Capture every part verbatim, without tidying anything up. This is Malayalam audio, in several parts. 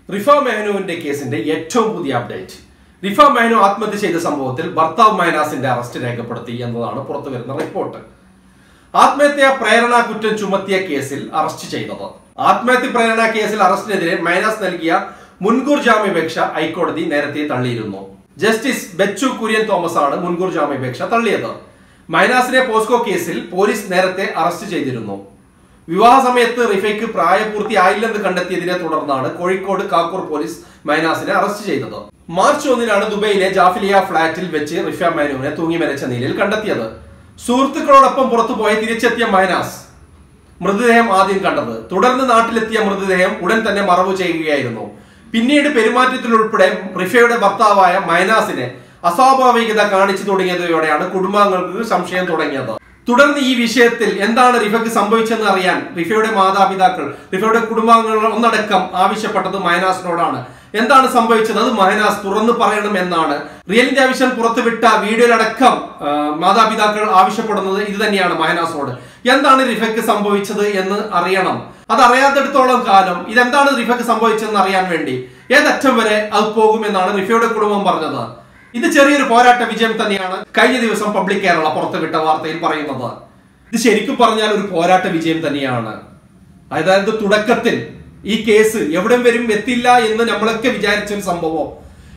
റിഫ മെഹ്നുവിന്റെ കേസിന്റെ ഏറ്റവും പുതിയ അപ്ഡേറ്റ്. റിഫ മെഹ്നു ആത്മഹത്യ ചെയ്ത സംഭവത്തിൽ ഭർത്താവ് മൈനാസിന്റെ അറസ്റ്റ് രേഖപ്പെടുത്തി എന്നതാണ് പുറത്തുവരുന്ന റിപ്പോർട്ട്. ആത്മഹത്യ പ്രേരണ കുറ്റം ചുമത്തിയ കേസിൽ അറസ്റ്റ് ചെയ്തത്. ആത്മഹത്യ പ്രേരണ കേസിൽ അറസ്റ്റിനെതിരെ മൈനാസ് നൽകിയ മുൻകൂർ ജാമ്യാപേക്ഷ ഹൈക്കോടതി നേരത്തെ തള്ളിയിരുന്നു. ജസ്റ്റിസ് ബെച്ചു കുര്യൻ തോമസ് ആണ് മുൻകൂർ ജാമ്യാപേക്ഷ തള്ളിയത്. മൈനാസിനെ പോസ്കോ കേസിൽ പോലീസ് നേരത്തെ അറസ്റ്റ് ചെയ്തിരുന്നു. വിവാഹ സമയത്ത് റിഫയ്ക്ക് പ്രായപൂർത്തിയായില്ലെന്ന് കണ്ടെത്തിയതിനെ തുടർന്നാണ് കോഴിക്കോട് കാക്കൂർ പോലീസ് മൈനാസിനെ അറസ്റ്റ് ചെയ്തത്. മാർച്ച് ഒന്നിനാണ് ദുബൈയിലെ ജാഫിലിയ ഫ്ളാറ്റിൽ വെച്ച് റിഫ മെഹ്നുവിനെ തൂങ്ങി മരിച്ച നിലയിൽ കണ്ടെത്തിയത്. സുഹൃത്തുക്കളോടൊപ്പം പുറത്തുപോയി തിരിച്ചെത്തിയ മൈനാസ് മൃതദേഹം ആദ്യം കണ്ടത്. തുടർന്ന് നാട്ടിലെത്തിയ മൃതദേഹം ഉടൻ തന്നെ മറവു ചെയ്യുകയായിരുന്നു. പിന്നീട് പെരുമാറ്റത്തിലുൾപ്പെടെ റിഫയുടെ ഭർത്താവായ മൈനാസിനെ അസ്വാഭാവികത കാണിച്ചു തുടങ്ങിയതോടെയാണ് കുടുംബാംഗങ്ങൾക്ക് സംശയം തുടങ്ങിയത്. തുടർന്ന് ഈ വിഷയത്തിൽ എന്താണ് റിഫയ്ക്ക് സംഭവിച്ചെന്ന് അറിയാൻ റിഫയുടെ മാതാപിതാക്കൾ, റിഫയുടെ കുടുംബാംഗങ്ങൾ ഒന്നടക്കം ആവശ്യപ്പെട്ടത് മൈനാസിനോടാണ്. എന്താണ് സംഭവിച്ചത് അത് മൈനാസ് തുറന്നു പറയണം എന്നാണ് റിയൽ ഇന്ത്യ വിഷൻ പുറത്തുവിട്ട വീഡിയോയിലടക്കം മാതാപിതാക്കൾ ആവശ്യപ്പെടുന്നത്. ഇത് തന്നെയാണ് മൈനാസിനോട്. എന്താണ് റിഫയ്ക്ക് സംഭവിച്ചത് എന്ന് അറിയണം. അത് അറിയാത്തിടത്തോളം കാലം ഇതെന്താണ് റിഫയ്ക്ക് സംഭവിച്ചതെന്ന് അറിയാൻ വേണ്ടി ഏതറ്റം വരെ അത് പോകുമെന്നാണ് റിഫയുടെ കുടുംബം പറഞ്ഞത്. ഇത് ചെറിയൊരു പോരാട്ട വിജയം തന്നെയാണ് കഴിഞ്ഞ ദിവസം പബ്ലിക് കേരള പുറത്തുവിട്ട വാർത്തയിൽ പറയുന്നത്. ഇത് ശരിക്കും പറഞ്ഞാൽ ഒരു പോരാട്ട വിജയം തന്നെയാണ്. അതായത് തുടക്കത്തിൽ ഈ കേസ് എവിടം വരും എത്തില്ല എന്ന് നമ്മളൊക്കെ വിചാരിച്ച ഒരു സംഭവം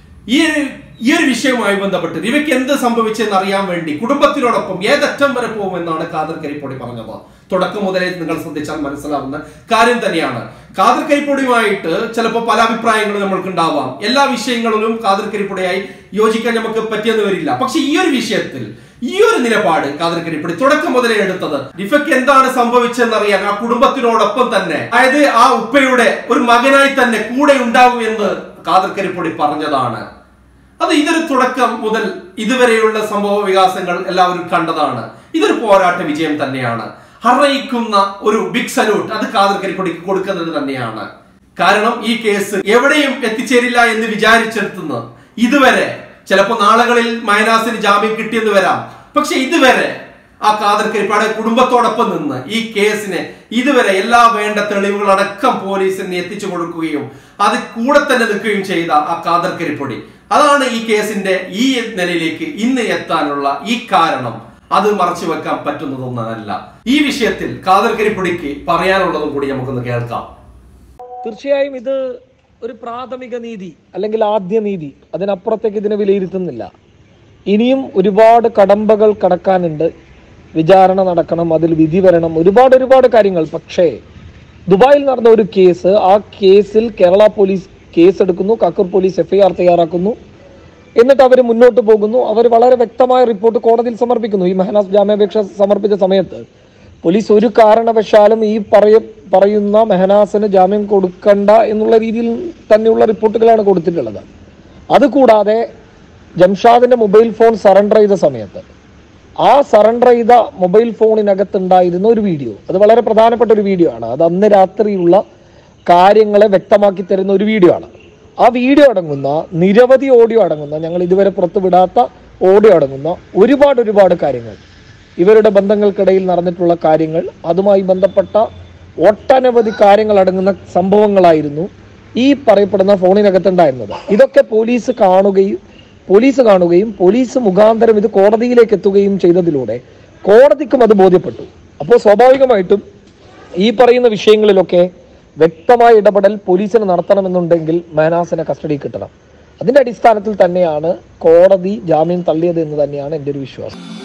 ഈ ഒരു ഈ ഒരു വിഷയവുമായി ബന്ധപ്പെട്ട് ഇവയ്ക്ക് എന്ത് സംഭവിച്ചെന്ന് അറിയാൻ വേണ്ടി കുടുംബത്തിനോടൊപ്പം ഏതറ്റം വരെ പോകുമെന്നാണ് ഖാദർ കരിപ്പടി പറഞ്ഞത്. തുടക്കം മുതലേ നിങ്ങൾ ശ്രദ്ധിച്ചാൽ മനസ്സിലാവുന്ന കാര്യം തന്നെയാണ്. ഖാദർ കരിപ്പടിയുമായിട്ട് ചിലപ്പോൾ പല അഭിപ്രായങ്ങളും നമ്മൾക്ക് ഉണ്ടാവാം. എല്ലാ വിഷയങ്ങളിലും ഖാദർ കരിപ്പടിയായി യോജിക്കാൻ നമുക്ക് പറ്റിയെന്ന് വരില്ല. പക്ഷെ ഈ ഒരു വിഷയത്തിൽ ഈ ഒരു നിലപാട് ഖാദർ കരിപ്പടി തുടക്കം മുതലേ എടുത്തത് റിഫയ്ക്ക് എന്താണ് സംഭവിച്ചെന്നറിയാൻ ആ കുടുംബത്തിനോടൊപ്പം തന്നെ, അതായത് ആ ഉപ്പയുടെ ഒരു മകനായി തന്നെ കൂടെ ഉണ്ടാവും എന്ന് ഖാദർ കരിപ്പടി പറഞ്ഞതാണ്. അത് ഇതൊരു തുടക്കം മുതൽ ഇതുവരെയുള്ള സംഭവ വികാസങ്ങൾ എല്ലാവരും കണ്ടതാണ്. ഇതൊരു പോരാട്ട വിജയം തന്നെയാണ്. അറിയിക്കുന്ന ഒരു ബിഗ് സല്യൂട്ട് അത് ഖാദർ കരിപ്പടിക്ക് കൊടുക്കുന്നത് തന്നെയാണ്. കാരണം ഈ കേസ് എവിടെയും എത്തിച്ചേരില്ല എന്ന് വിചാരിച്ചെടുത്തുന്ന ഇതുവരെ ചിലപ്പോൾ നാളുകളിൽ മൈനാസിന് ജാമ്യം കിട്ടിയെന്ന് വരാം. പക്ഷെ ഇതുവരെ ആ ഖാദർ കരിപ്പടിയുടെ കുടുംബത്തോടൊപ്പം നിന്ന് ഈ കേസിനെ ഇതുവരെ എല്ലാ വേണ്ട തെളിവുകളടക്കം പോലീസിന് എത്തിച്ചു കൊടുക്കുകയും അത് കൂടെ തന്നെ നിൽക്കുകയും ചെയ്ത ആ ഖാദർ കരിപ്പടി, അതാണ് ഈ കേസിന്റെ ഈ നിലയിലേക്ക് ഇന്ന് എത്താനുള്ള ഈ കാരണം. അത് മറച്ചു വെക്കാൻ പറ്റുന്നതൊന്നല്ല. ഈ വിഷയത്തിൽ ഖാദർ കരിപ്പടിക്ക് പറയാനുള്ളതും കൂടി നമുക്കൊന്ന് കേൾക്കാം. തീർച്ചയായും ഇത് ഒരു പ്രാഥമിക നീതി അല്ലെങ്കിൽ ആദ്യ നീതി, അതിനപ്പുറത്തേക്ക് ഇതിനെ വിലയിരുത്തുന്നില്ല. ഇനിയും ഒരുപാട് കടമ്പകൾ കടക്കാനുണ്ട്. വിചാരണ നടക്കണം, അതിൽ വിധി വരണം, ഒരുപാട് ഒരുപാട് കാര്യങ്ങൾ. പക്ഷേ ദുബായിൽ നടന്ന ഒരു കേസ്, ആ കേസിൽ കേരള പോലീസ് കേസ് എടുക്കുന്നു, Kakkur police F I R തയ്യാറാക്കുന്നു. എന്നിട്ട് അവർ മുന്നോട്ട് പോകുന്നു. അവർ വളരെ വ്യക്തമായ റിപ്പോർട്ട് കോടതിയിൽ സമർപ്പിക്കുന്നു. ഈ മെഹനാസ് ജാമ്യാപേക്ഷ സമർപ്പിച്ച സമയത്ത് പോലീസ് ഒരു കാരണവശാലും ഈ പറയ പറയുന്ന മെഹനാസിന് ജാമ്യം കൊടുക്കണ്ട എന്നുള്ള രീതിയിൽ തന്നെയുള്ള റിപ്പോർട്ടുകളാണ് കൊടുത്തിട്ടുള്ളത്. അതുകൂടാതെ ജംഷാദിന്റെ മൊബൈൽ ഫോൺ സറണ്ടർ ചെയ്ത സമയത്ത് ആ സറണ്ടർ ചെയ്ത മൊബൈൽ ഫോണിനകത്തുണ്ടായിരുന്ന ഒരു വീഡിയോ, അത് വളരെ പ്രധാനപ്പെട്ട ഒരു വീഡിയോ ആണ്. അത് അന്ന് രാത്രിയുള്ള കാര്യങ്ങളെ വ്യക്തമാക്കി തരുന്ന ഒരു വീഡിയോ ആണ്. ആ വീഡിയോ അടങ്ങുന്ന നിരവധി ഓഡിയോ അടങ്ങുന്ന, ഞങ്ങൾ ഇതുവരെ പുറത്തുവിടാത്ത ഓഡിയോ അടങ്ങുന്ന ഒരുപാട് ഒരുപാട് കാര്യങ്ങൾ, ഇവരുടെ ബന്ധങ്ങൾക്കിടയിൽ നടന്നിട്ടുള്ള കാര്യങ്ങൾ, അതുമായി ബന്ധപ്പെട്ട ഒട്ടനവധി കാര്യങ്ങൾ അടങ്ങുന്ന സംഭവങ്ങളായിരുന്നു ഈ പറയപ്പെടുന്ന ഫോണിനകത്തുണ്ടായിരുന്നത്. ഇതൊക്കെ പോലീസ് കാണുകയും പോലീസ് കാണുകയും പോലീസ് മുഖാന്തരം ഇത് കോടതിയിലേക്ക് എത്തുകയും ചെയ്തതിലൂടെ കോടതിക്കും അത് ബോധ്യപ്പെട്ടു. അപ്പോൾ സ്വാഭാവികമായിട്ടും ഈ പറയുന്ന വിഷയങ്ങളിലൊക്കെ വ്യക്തമായ ഇടപെടൽ പോലീസിന് നടത്തണമെന്നുണ്ടെങ്കിൽ മെഹനാസിനെ കസ്റ്റഡിയിൽ കിട്ടണം. അതിന്റെ അടിസ്ഥാനത്തിൽ തന്നെയാണ് കോടതി ജാമ്യം തള്ളിയത് എന്ന് തന്നെയാണ് എൻ്റെ ഒരു വിശ്വാസം.